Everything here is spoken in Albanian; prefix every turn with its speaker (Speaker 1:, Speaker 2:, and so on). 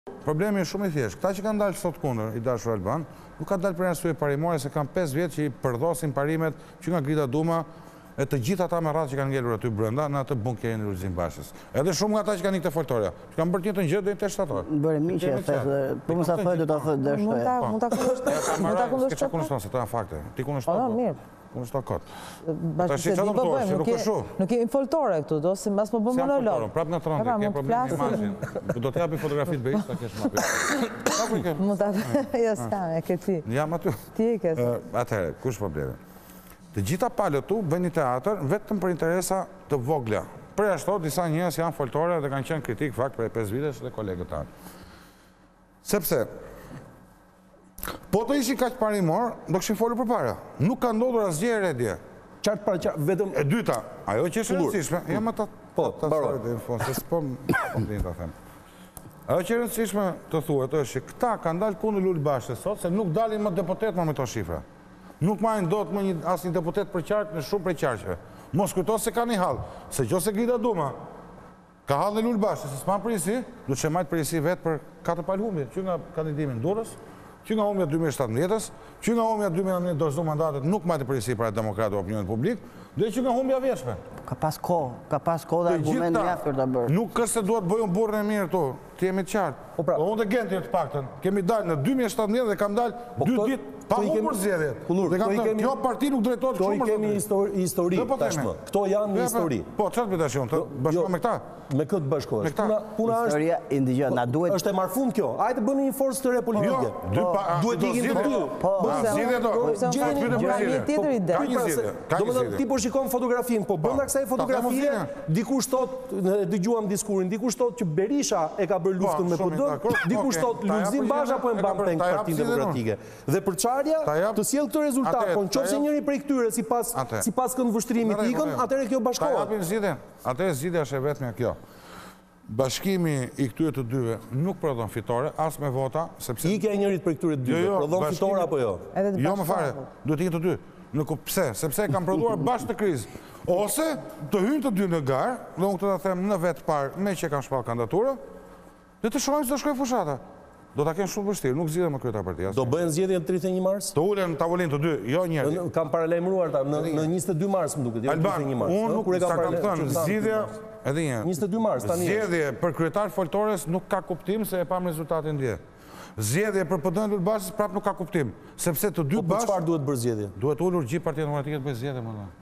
Speaker 1: Problemi është shumë i thjeshtë. Këta që kanë dalë sot kundër i dashur Alban, nuk kanë dalë për arsye parimore se kanë 5 vjet që i përdosin parimet që nga Grida Duma e të gjithë ata me radhë që kanë ngelur aty brenda në atë bunkerin e Lulzim Bashës. Edhe shumë nga ata që kanë ikë te foltorja, që kanë bërë njëjtën gjë deri te shtator.
Speaker 2: Bëre miqë, po mos sa thoj do ta thoj dashur.
Speaker 3: Mund ta kundërshtoj.
Speaker 1: Çka kundërshton se to janë fakte. Ti kundërshton.
Speaker 3: Mirë.
Speaker 1: Kundërshton kot.
Speaker 3: Bashkë se nuk kemi foltore këtu, do se mbas po bëm monolog.
Speaker 1: Prap në tronë, ke problem me imazhin. Do të japi fotografi të bëjë, ta kesh më aty.
Speaker 3: Mund ta jo s'ka, e ke ti.
Speaker 1: Jam aty.
Speaker 3: Ti e ke.
Speaker 1: Atëherë, kush problemi? Të gjitha palët tu bëjnë një teatr vetëm për interesa të vogla. Për ashtu, disa njerëz janë foltore dhe kanë qenë kritik fakt për 5 vitesh dhe kolegët tanë. Sepse, po të ishin kaq parimor, do kishin folur përpara. Nuk ka ndodhur asgjë e re dje.
Speaker 4: Qartë para qartë, vetëm...
Speaker 1: E dyta, ajo që është e rëndësishme, jam ata...
Speaker 4: Po, baro.
Speaker 1: Ajo që e rëndësishme të thuhet është që këta kanë dalë kundër Lul Bashës sot, se nuk dalin më deputet me to shifra. Nuk marrin dot më asnjë deputet për qark në shumë prej qarqeve. Mos kujto se ka një hall, se qose Grida Duma ka hall në Lul Bashës, se s'ma përgjithësi, do të shemajt përgjithësi vetë për 4 palë humbje, që nga kandidimi në Durrës, që nga humbja 2017-ës, që nga humbja 2019 dorëzu mandatet nuk majtë përgjithësi para demokratë o opinionit publik, dhe që nga humbja vjeshme.
Speaker 2: Ka pas kohë dhe argument mjaft për ta bërë.
Speaker 1: Nuk është se duhet bëjmë burrën e mirë tu, ti jemi të qartë. Po unë dhe Genti të paktën, kemi dalë në 2017 dhe kam dalë 2 ditë pa humbur zgjedhjet. Dhe kam thënë, kjo parti nuk drejtohet shumë.
Speaker 4: Këto i kemi histori tashmë. Këto janë një histori.
Speaker 1: Po, çfarë bëj tash unë? Bashkohem me këta?
Speaker 4: Me këtë bashkohesh. Puna është
Speaker 2: historia i ndëgjoj, na duhet.
Speaker 4: Është e marrfund kjo. Hajde bëni një forcë të re politike. Duhet ikin të dy.
Speaker 2: Po,
Speaker 4: Domethënë ti po shikon fotografinë, po brenda kësaj fotografie dikush thotë, dëgjuam diskurin, dikush thotë që Berisha e ka bërë luftën me PD, dikush thotë Lulzim Basha po e mban peng Partinë Demokratike. Dhe përçarja të sjell këtë rezultat, po nëse njëri prej këtyre sipas këndvështrimit ikën, atëherë kjo bashkohet.
Speaker 1: Ta japim zgjidhjen. Atëherë zgjidhja është e vetmja kjo. Bashkimi i këtyre të dyve nuk prodhon fitore, as me vota, sepse...
Speaker 4: Ikja e njërit për këtyre të dyve, prodhon fitore apo jo?
Speaker 1: Jo më fare, duhet ikë të dy. Pse? Sepse kanë prodhuar bashkë të krizë. Ose të hynë të dy në garë, dhe unë këtë të them në vetë parë, me që kanë shpallë kandidaturë, dhe të shkojnë se të shkojnë fushata. Do ta kenë shumë vështirë, nuk zgjidhen më kryeta partia.
Speaker 4: Do bëhen zgjedhjen 31 mars?
Speaker 1: Të ulen në tavolinë të dy, jo njerëz.
Speaker 4: Kam paralajmëruar ta në 22 mars më duket, jo 31 mars.
Speaker 1: Unë nuk kam thënë zgjidhja, edhe një.
Speaker 4: 22 mars tani.
Speaker 1: Zgjedhje për kryetar foltores nuk ka kuptim se e pam rezultatin dje. Zgjedhje për PD-n Lul Bashës prap nuk ka kuptim, sepse të dy bashkë.
Speaker 4: Po çfarë duhet bërë zgjedhje?
Speaker 1: Duhet ulur gjithë Partia Demokratike të bëjë zgjedhje më.